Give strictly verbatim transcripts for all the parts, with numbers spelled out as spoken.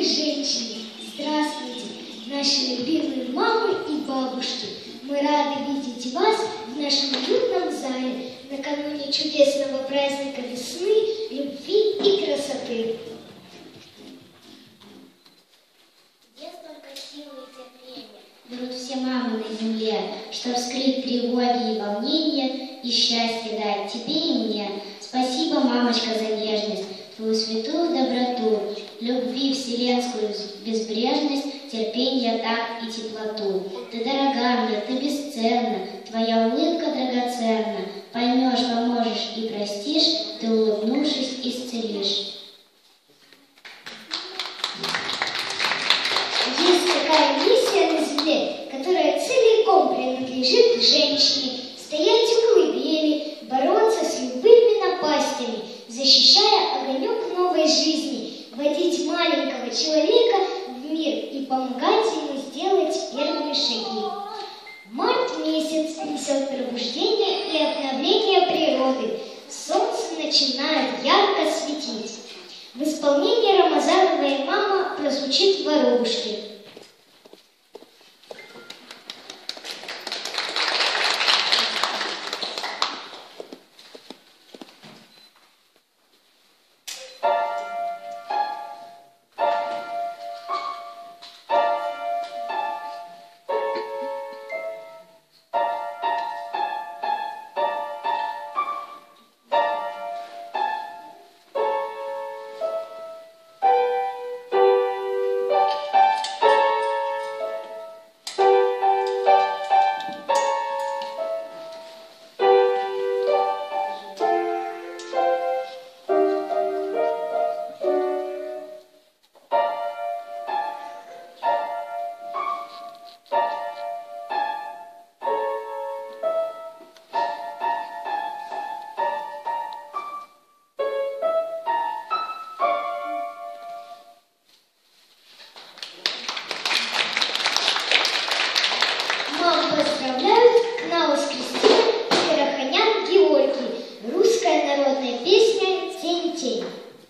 Дорогие женщины, здравствуйте, наши любимые мамы и бабушки. Мы рады видеть вас в нашем уютном зале накануне чудесного праздника весны, любви и красоты. Где столько силы и терпения берут все мамы на земле, чтоб скрыть тревоги и волнения и счастье дать тебе и мне. Спасибо, мамочка, за нежность, твою святую доброту, любви вселенскую безбрежность, терпение, так и теплоту. Ты дорога мне, ты бесценна, твоя улыбка драгоценна. Поймешь, поможешь и простишь, ты, улыбнувшись, исцелишь. Есть такая миссия на земле, которая целиком принадлежит женщине. Стоять у колыбели, бороться с любыми напастями, защищая огонек новой жизни, водить маленького человека в мир и помогать ему сделать первые шаги. Март месяц несет пробуждение и обновление природы. Солнце начинает ярко светить. В исполнении Рамазановой «Мама» прозвучит «Воробушки». Поздравляют Кнаус Кристина и Раханян Георгий. Русская народная песня «Тень-тень».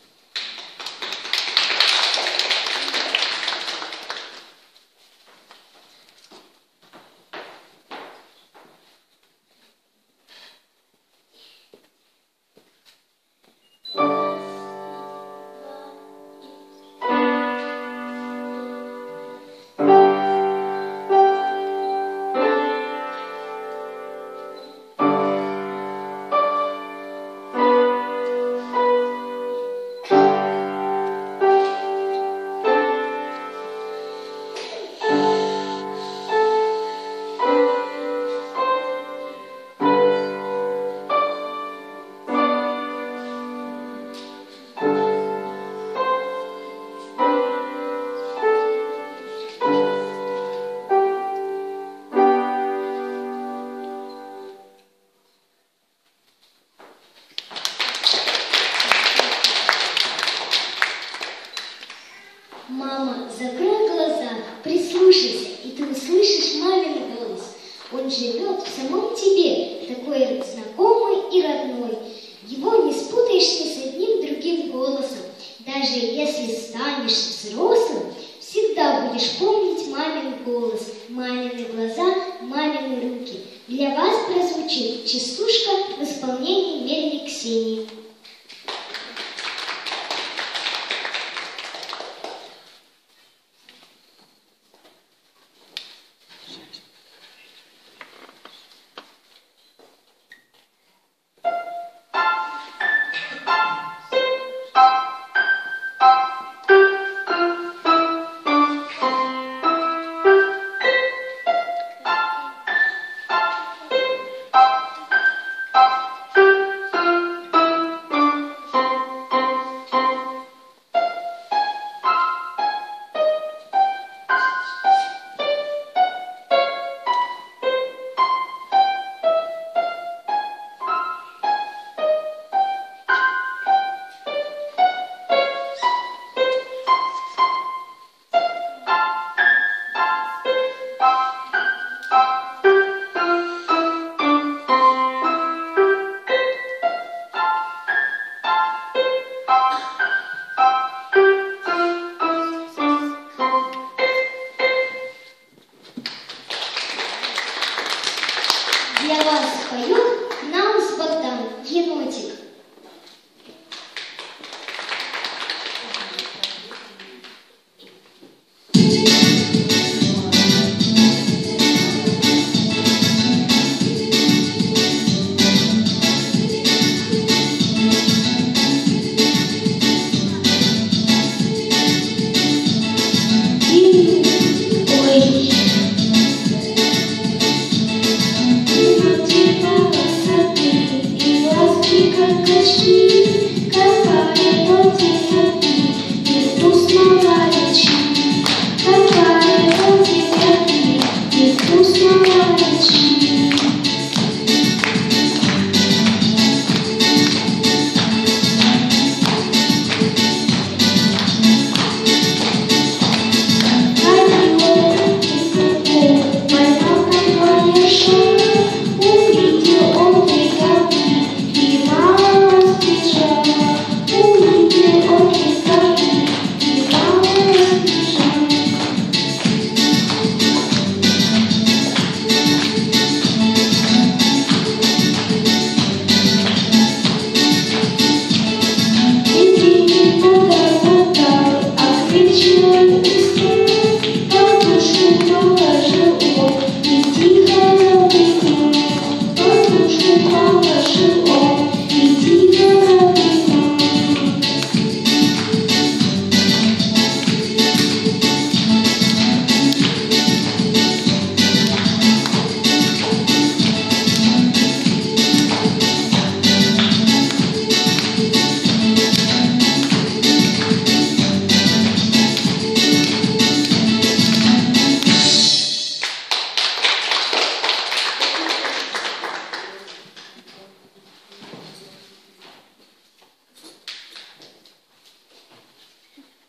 Мама, закрой глаза, прислушайся, и ты услышишь мамин голос. Он живет в самом тебе, такой знакомый и родной. Его не спутаешь ни с одним другим голосом. Даже если станешь взрослым, всегда будешь помнить мамин голос, мамины глаза, мамины руки. Для вас прозвучит частушка в исполнении Мельник Ксении.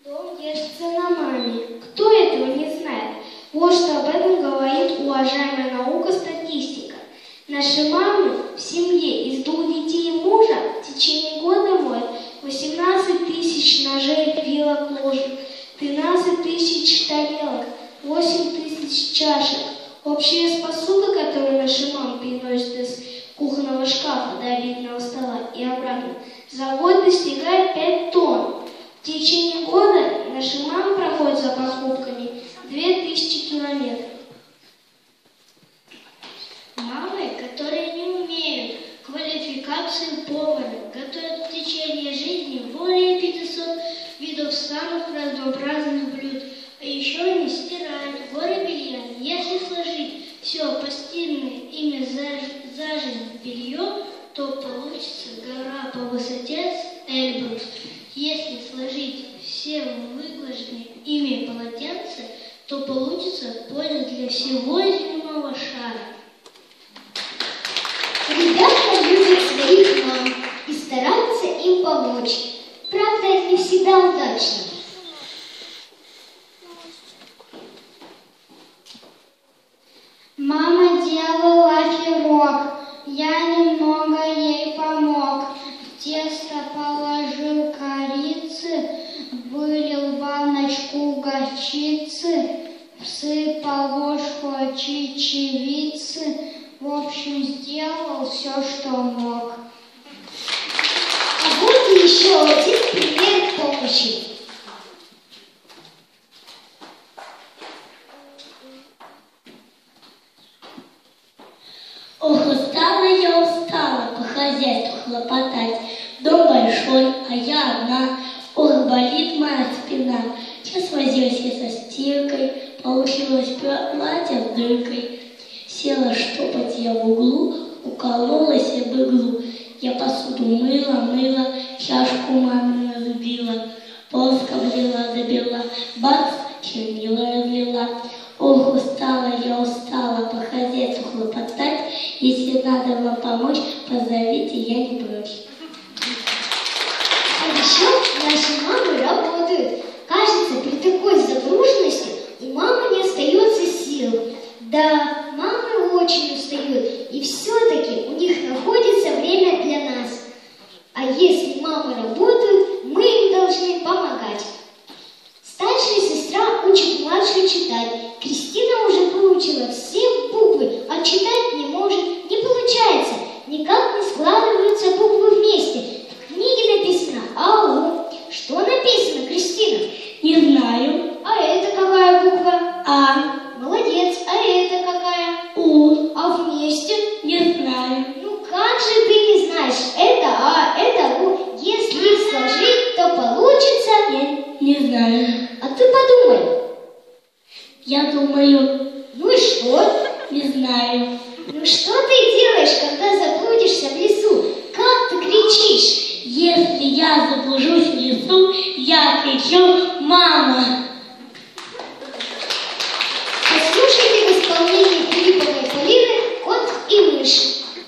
Дом держится на маме. Кто этого не знает? Вот что об этом говорит уважаемая наука статистика. Наши мамы в семье из двух детей и мужа в течение года моют восемнадцать тысяч ножей, вилок, ложек, тринадцать тысяч тарелок, восемь тысяч чашек. Общий вес посуды, который наши мамы переносят из кухонного шкафа до обеденного стола и обратно, за год достигает пять тонн. В течение года наши мамы проходят за покупками две тысячи километров. Мамы, которые не умеют квалификации повара, готовят в течение жизни более пятисот видов самых разнообразных блюд, а еще они стирают горы белья. Если сложить все постиранное ими за, за жизнь белье, то получится гора по высоте с Эльбрус. Если сложить все выглаженные ими полотенца, то получится польза для всего земного шара. Ребята любят своих мам и стараются им помочь. Правда, это не всегда удачно. Мама делала пирог, я немного ей помог. В тесто положил корицы, вылил баночку горчицы, всыпал ложку чечевицы. В общем, сделал все, что мог. А вот еще один пример помощи. Ох, устала я, устала по хозяйству хлопотать. Дом большой, а я одна. Ох, болит моя спина. Час возилась я со стиркой, получилось платье с дыркой. Села штопать я в углу, укололась я в иглу. Я посуду мыла, мыла, чашку мамину разбила, пол скоблила, добила, бац, чернила разлила. Ох, устала я, устала по хозяйству хлопотать. Если надо вам помочь, позовите, я не прочь. А еще наши мамы работают. Кажется, при такой загруженности у мамы не остается сил. Да, мамы очень устают, и все-таки у них находится время для нас. А если мамы работают, мы им должны помогать. Старшая сестра учит младшую читать. Кристина уже выучила все буквы, а читать не может, не получается. Никак не складываются буквы вместе. В книге написано «ау». Что написано, Кристина? Не знаю. А это какая буква? А. Молодец. А это какая? У. А вместе? Не знаю. Ну как же ты не знаешь? Это А, это У. Если их сложить, то получится... Нет, не знаю. А ты подумай. Я думаю. Ну и что? Не знаю. Ну что ты делаешь, когда заблудишься в лесу? Как ты кричишь? Если я заблужусь в лесу, я кричу «Мама!». Послушайте в исполнении Филипповой Полины «Кот и мышь».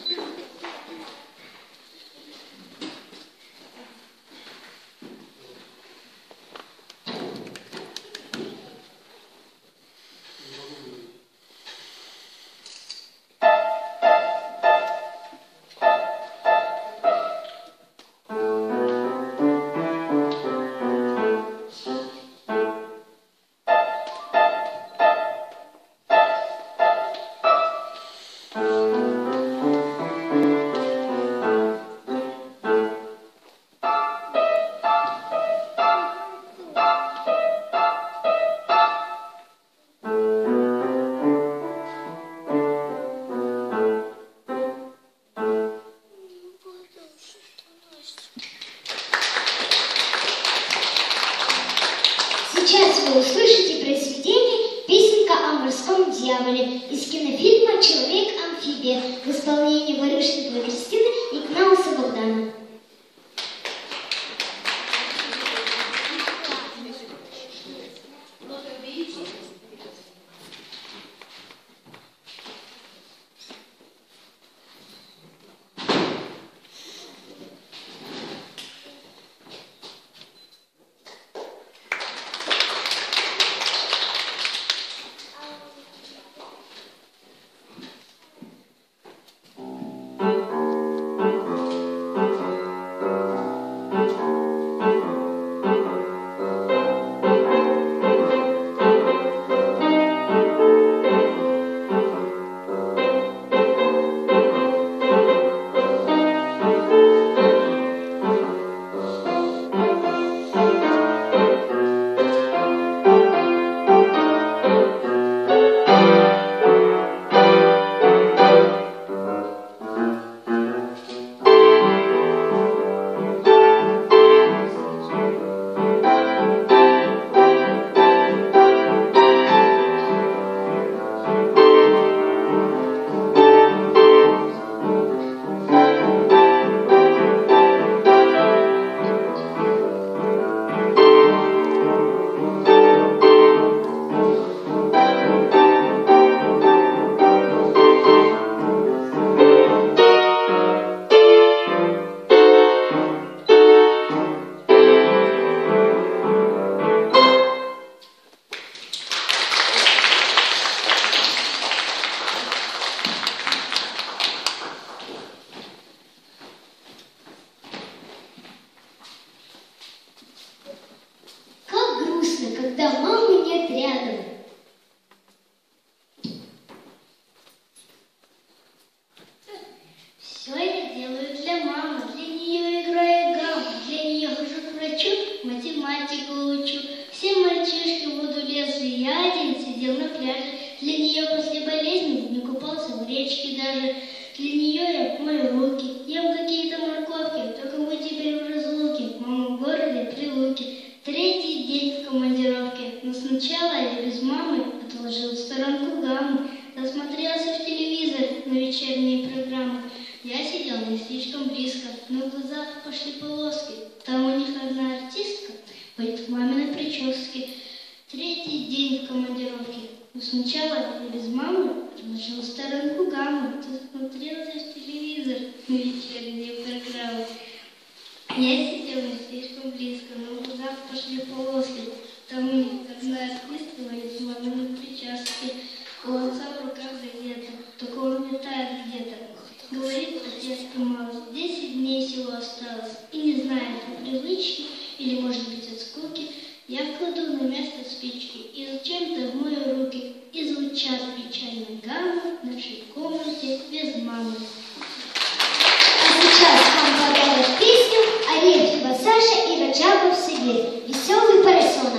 Сейчас вы услышите произведение «Песенка о морском дьяволе» из кинофильма «Человек-амфибия» в исполнении Барышниковой Кристины и Кнауса Богдана. сидел на пляже. Для нее после болезни не купался в речке даже. Для нее я мою руки, ем какие-то морковки, только мы теперь в разлуке, мама в городе при луке. Третий день в командировке, но сначала я без мамы отложил в сторонку гамму, засмотрелся в телевизор на вечерние программы. Я сидел не слишком близко, но в глазах пошли полоски. Там у них одна артистка поет в маминой прическе. Третий день в командировке. Но сначала я без мамы отложил в сторонку гамму, засмотрелся в телевизор на вечерние программы. Я сидел не слишком близко, но в глазах пошли полоски. Там у них одна артистка поет в маминой прическе. У отца в руках газета, только он летает где-то. Говорит, отец мало, десять дней всего осталось. И не знаю, по привычке или, может быть, от скуки, я кладу на место спички, и зачем-то в мои руки и звучат печальные гаммы в нашей комнате без мамы. А сейчас вам подарят песню Арефьева Саша и Раджабов Сабир «Веселый поросенок».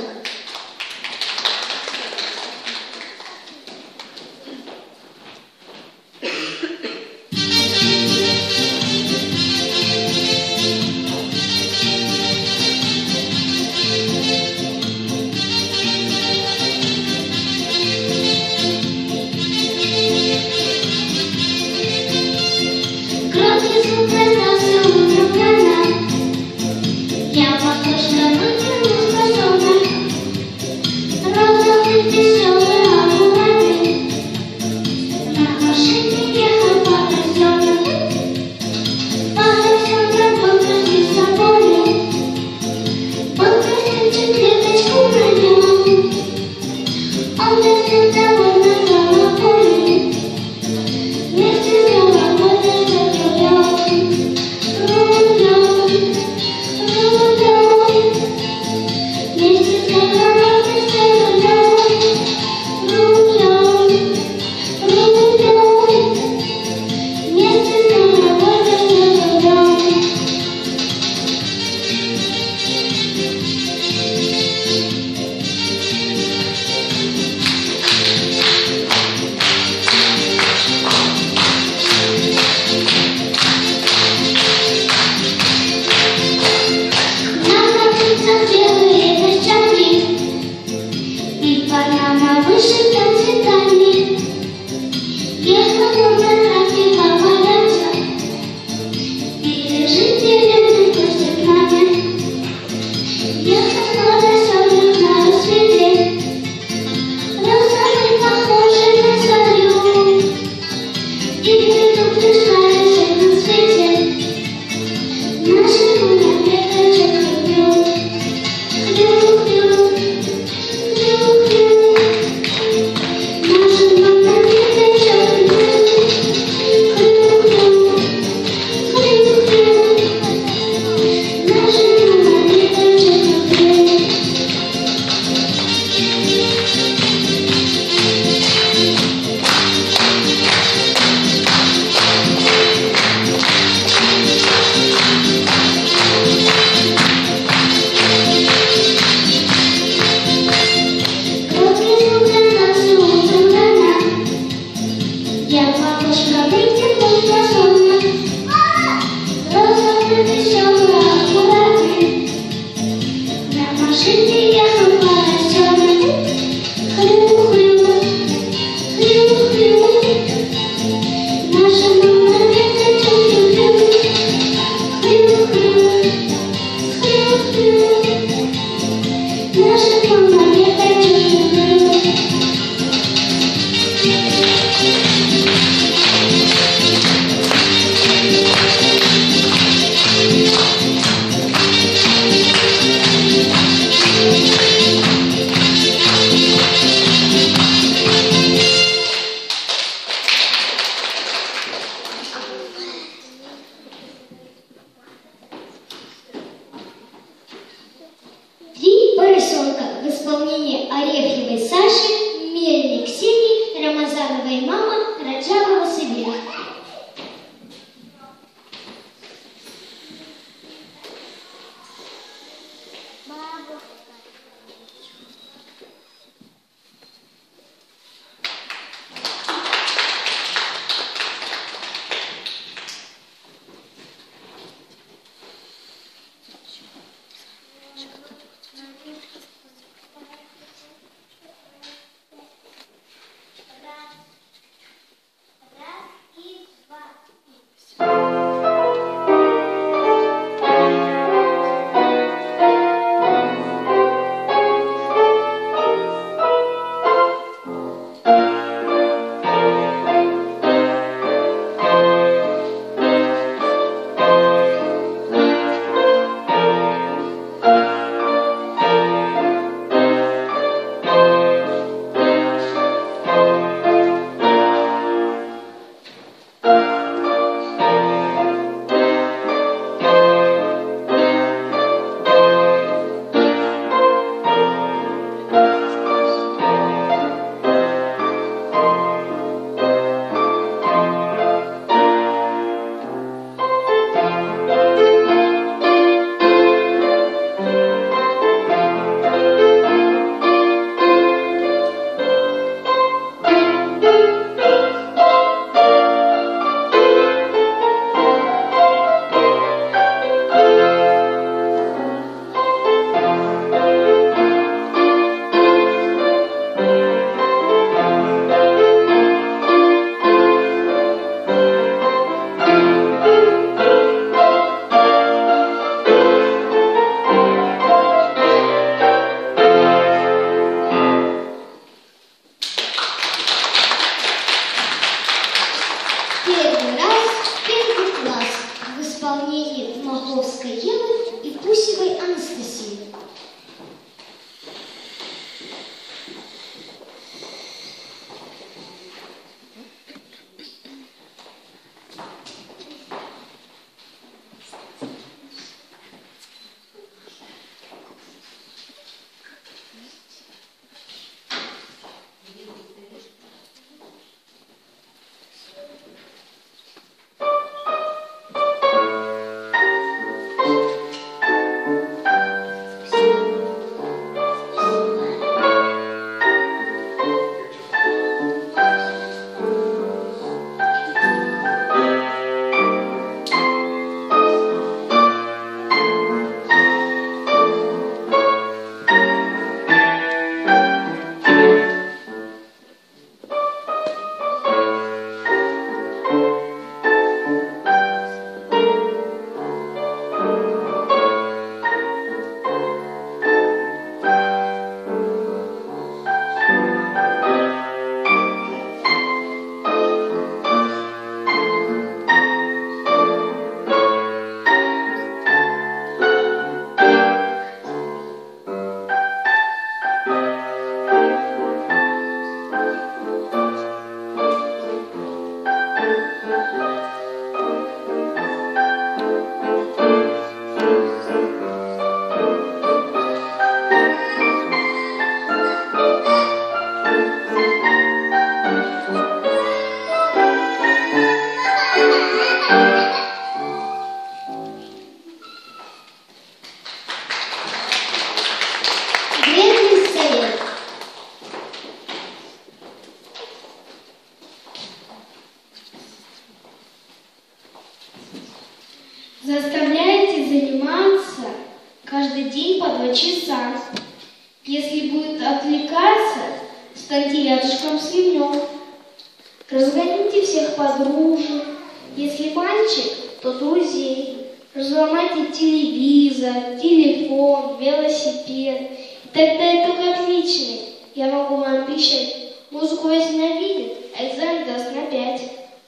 будет отвлекаться, станьте рядышком с ремнем. Разгоните всех подружек. Если мальчик, то друзей. Разломайте телевизор, телефон, велосипед. И тогда это отличный. Я могу вам обещать, музыку возненавидит, а экзамен даст на пять.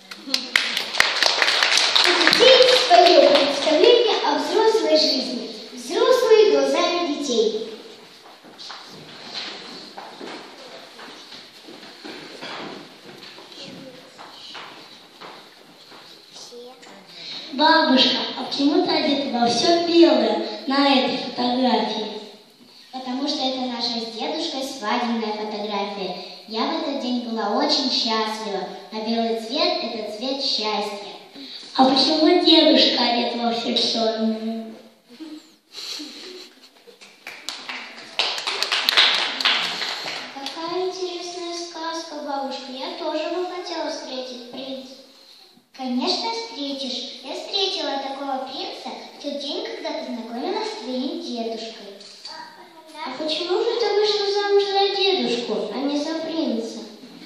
У детей свое представление о взрослой жизни. Взрослые глазами детей. Бабушка, а почему ты одета во все белое на этой фотографии? Потому что это наша с дедушкой свадебная фотография. Я в этот день была очень счастлива, а белый цвет – это цвет счастья. А почему дедушка одет во все черное? Какая интересная сказка, бабушка. Я тоже бы хотела встретить принца. Конечно, встретишь. Я встретила такого принца в тот день, когда познакомилась с твоим дедушкой. А почему же ты вышла замуж за дедушку, а не за принца?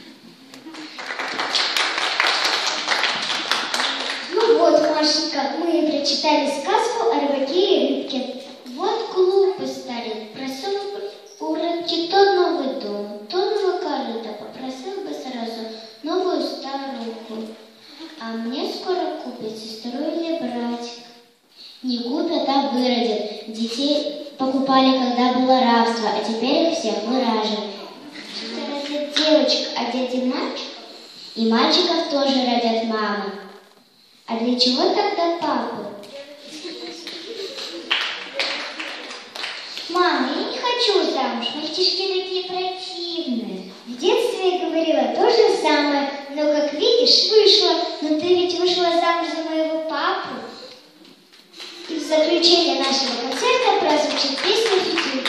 Ну вот, Машенька, мы прочитали сказку о рыбаке и рыбке. Вот глупый старик, просил у рыбки то новый дом, то новый корыто, попросил бы сразу новую старуху. А мне скоро купят сестру или братик. Не купят, а выродят. Детей покупали, когда было рабство, а теперь их всех выражают. Что родят девочек, а дяди мальчиков? И мальчиков тоже родят мамы. А для чего тогда папы? Мама, я не хочу замуж, мальчишки такие противные. В детстве я говорила то же самое, но, как видишь, вышла. Но ты ведь вышла замуж за моего папу. И в заключение нашего концерта прозвучит песня «Фитиль».